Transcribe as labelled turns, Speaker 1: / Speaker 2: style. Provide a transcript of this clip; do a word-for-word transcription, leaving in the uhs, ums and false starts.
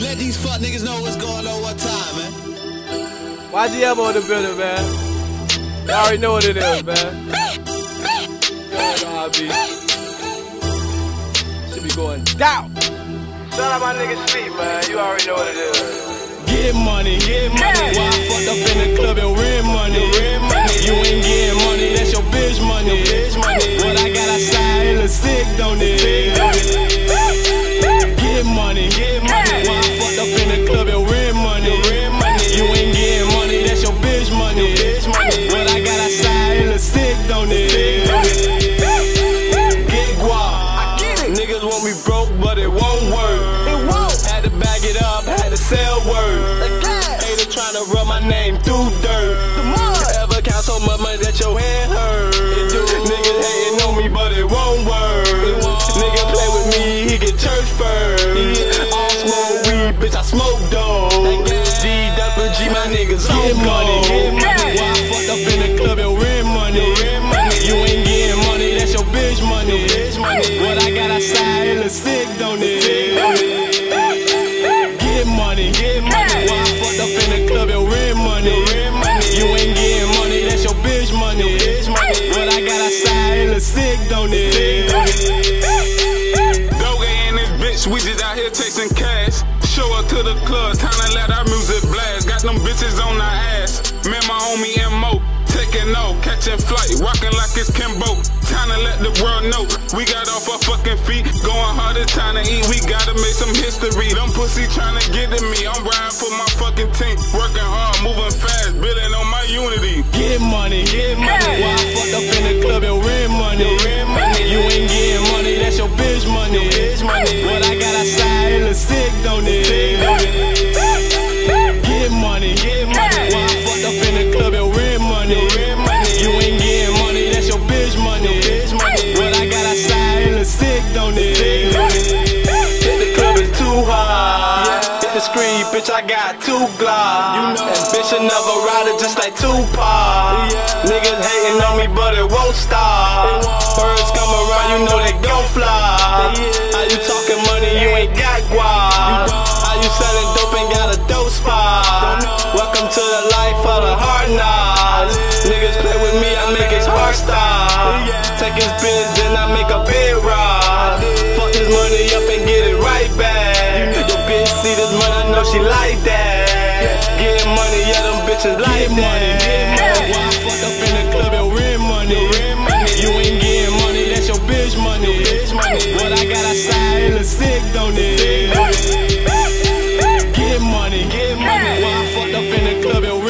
Speaker 1: Let these fuck niggas know what's going on one time, man.
Speaker 2: Y G M on the building, man. You already know what it is, man. You already know how it be. Should be going down. Shout out my nigga Sleep, man. You already know what it is.
Speaker 1: Get money, get money. Why I fucked up in the club and rent money? You ain't getting money, that's your bitch money. What I got outside, it look sick, don't it? Get money, get money. Why I fucked up in the club and rent money? You ain't getting money, that's your bitch money. What I got outside, it look sick, don't it? Get guap. Niggas want me broke, but it won't work. It won't. Had to bag it up, had to sell word. Hater trying to rub my name through dirt. Ever count so much money that your head hurt? Niggas hating on me, but it won't work. Nigga play with me, he get church first. All smoke weed, bitch, I smoke dope. D W G, my niggas get money, get money. Why I fucked up in the club and rent money? You ain't getting money, that's your bitch money. What I got outside, it look sick, don't it? Get money, get money. Why I fucked up in the club and rent money? You ain't getting money, that's your bitch money. What I got outside, it look sick, don't it?
Speaker 3: Doga and this bitch, we just out here chasing cash. Show up to the club, time to let our music blast. Got them bitches on our ass. Man, my homie M O taking no, catching flight, rocking like it's Kimbo. Time to let the world know we got off our fucking feet, going hard, it's time to eat. We gotta make some history. Them pussy trying to get at me. I'm riding for my fucking team, working hard, moving fast, building on my unity.
Speaker 1: Get money, get money. Why I fucked up in the club and rent money? You ain't getting money, that's your bitch money. What I got outside, it look sick, don't it? Get money, get money. Why I fucked up in the club and rent money? You ain't getting money, that's your bitch money. What I got outside, it look sick, don't it? Hit the club, it's too hard. Hit the screen, bitch, I got two Glocks. And bitch, another rider just like Tupac. Niggas hating on me, but it won't stop. Birds come around, you know they gon' fly. How you talking money, you ain't got guap? How you selling dope and got a dope spot? Welcome to the life of the hard knocks. Niggas play with me, I make his heart stop. Take his biz, then I make a big rock. Fuck his money up and get it right back. Your bitch see this money, I know she like that. Getting money, yeah, them bitches like that. Why I fucked up in the club and rent money? You ain't getting money, that's your bitch money. What I got outside, it look sick, don't it? Get money, get money. Why I fucked up in the club and